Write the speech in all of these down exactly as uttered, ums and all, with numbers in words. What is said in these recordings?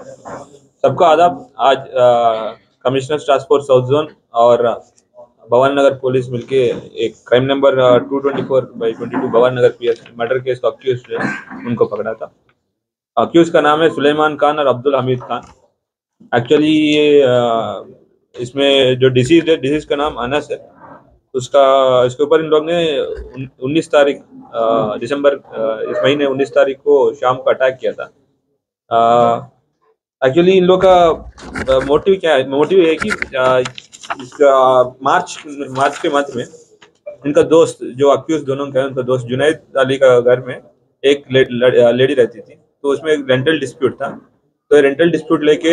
सबको आदाब। आज commissioner task force south zone और भवानी नगर पुलिस मिलके एक crime number two twenty four by twenty two Bhawani Nagar PS murder case का अक्यूज है, उनको पकड़ा था। अक्यूज का नाम है सुलेमान खान और अब्दुल हमीद खान। एक्चुअली ये आ, इसमें जो डिसीज है, डिसीज का नाम अनस है। उसका इसके ऊपर इन लोग ने उन्नीस तारीख दिसंबर इस महीने उन्नीस तारीख को शाम को अटैक किया था। एक्चुअली इन लोग का मोटिव क्या है? मोटिव है कि इसका मार्च मार्च के मध्य में इनका दोस्त जो अक्यूज दोनों का है, उनका दोस्त जुनैद अली का घर में एक ले, लेडी रहती थी। तो उसमें एक रेंटल डिस्प्यूट था। तो रेंटल डिस्प्यूट लेके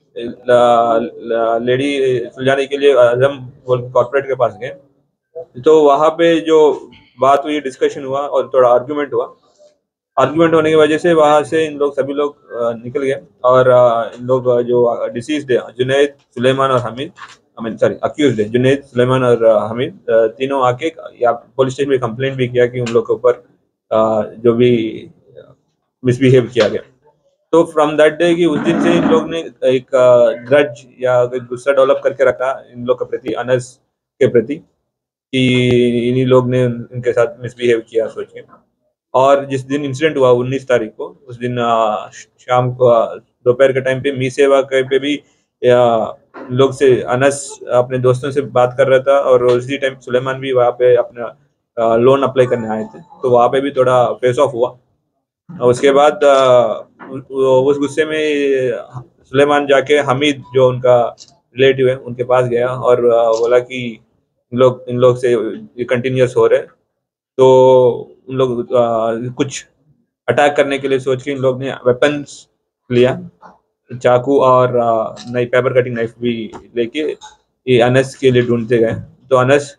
लेडी सुलझाने के लिए आजम कॉर्पोरेट के पास गए। तो वहां पे जो बात हुई, डिस्कशन हुआ और थोड़ा आर्ग्यूमेंट हुआ। आर्ग्यूमेंट होने की वजह से वहां से इन लोग सभी लोग निकल गए और इन लोग जो डिसीज्ड है जुनैद, सुलेमान और Hameed, I mean sorry accused है जुनैद, सुलेमान और हमीद, तीनों आके या पुलिस स्टेशन में कंप्लेंट भी किया कि उन लोग के ऊपर जो भी मिसबिहेव किया गया। तो फ्रॉम दैट डे कि उस दिन से इन लोग ने एक ग्रज या गुस्सा डेवलप करके रखा इन लोग के प्रति, अनस के प्रति, कि इन्हीं लोग ने उनके साथ मिसबिहेव किया सोच के। और जिस दिन इंसिडेंट हुआ उन्नीस तारीख को, उस दिन शाम को दोपहर के टाइम पे मी सेवा पे भी लोग से अनस अपने दोस्तों से बात कर रहा था और उसी टाइम सुलेमान भी वहाँ पे अपना लोन अप्लाई करने आए थे। तो वहाँ पे भी थोड़ा फेस ऑफ हुआ। उसके बाद उस गुस्से में सुलेमान जाके हमीद जो उनका रिलेटिव है उनके पास गया और बोला कि इन लोग इन लोग से कंटिन्यूस हो रहे। तो उन लोग कुछ अटैक करने के लिए सोच के इन लोग ने वेपन्स लिया, चाकू और नई पेपर कटिंग नाइफ भी लेके ये अनस के लिए ढूंढते गए। तो अनस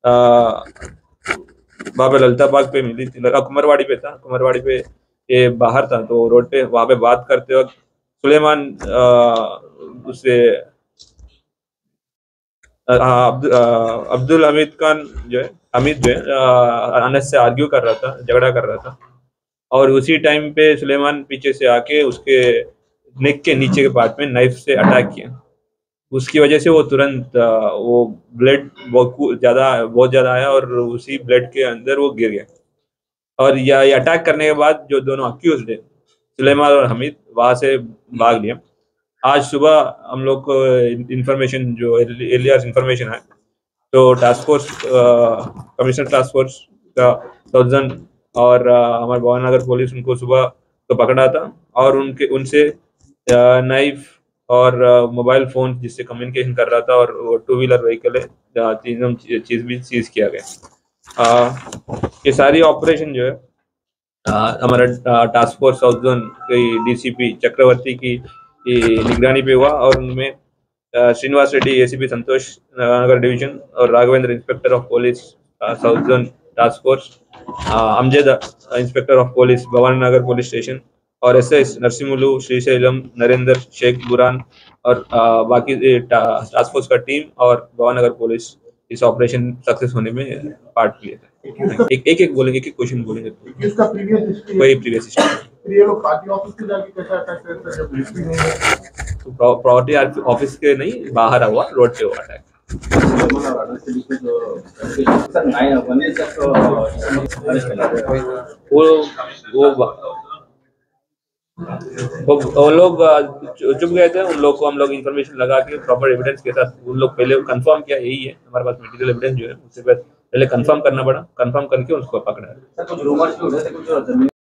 वहाँ पे ललता बाग पे मिली थी, कुमरवाड़ी पे था, कुमरवाड़ी पे ये बाहर था। तो रोड पे वहाँ पे बात करते वक्त सुलेमान उससे अब्दुल हमीद खान जो है हमीद जो है अनस से आर्ग्यू कर रहा था, झगड़ा कर रहा था। और उसी टाइम पे सुलेमान पीछे से आके उसके नेक के नीचे के पार्ट में नाइफ से अटैक किया। उसकी वजह से वो तुरंत वो ब्लड बहुत ज्यादा बहुत ज्यादा आया और उसी ब्लड के अंदर वो गिर गया। और यह अटैक करने के बाद जो दोनों अक्यूज्ड है सुलेमान और हमीद वहां से भाग लिया। आज सुबह हम लोग को इंफॉर्मेशन जो एलियर इंफॉर्मेशन है, तो task force commissioner task force का साउथ और हमारे भवानी नगर पुलिस उनको सुबह तो पकड़ा था और उनके उनसे नाइफ और मोबाइल फोन जिससे कम्युनिकेशन कर रहा था और वो टू व्हीलर व्हीकल है, तीनों चीज भी सीज किया गया। ये सारी ऑपरेशन जो है हमारा टास्क फोर्स साउथ जोन की डीसीपी चक्रवर्ती की निगरानी पे हुआ और उनमें श्रीनिवास रेड्डी एसीपी संतोष नगर डिवीजन और Raghavendra inspector of police south zone task force, Amjad inspector of police Bhawani Nagar police station और एस एस नरसिमुलु, श्रीशैलम, नरेंद्र, शेख बुरान और बाकी टास्क फोर्स का टीम और भवानी नगर पुलिस इस ऑपरेशन सक्सेस होने में पार्ट लिए थे। एक एक एक बोलेंगे, एक एक क्वेश्चन बोलेंगे। इसका प्रीवियस हिस्ट्री कोई प्रीवियस हिस्ट्री ये लोग पार्टी ऑफिस के जाके कैसा अटैक करते हैं जब पुलिस भी नहीं है? तो प्रॉपर्टी ऑफिस के नहीं, बाहर हुआ, रोड पे हुआ अटैक। वो वो वो लोग चुप गए थे। उन लोग को हम लोग इन्फॉर्मेशन लगा के प्रॉपर एविडेंस के साथ उन लोग पहले कंफर्म किया, यही है हमारे पास मटेरियल एविडेंस जो है, उससे पहले कंफर्म करना पड़ा, कंफर्म करके उसको पकड़ा।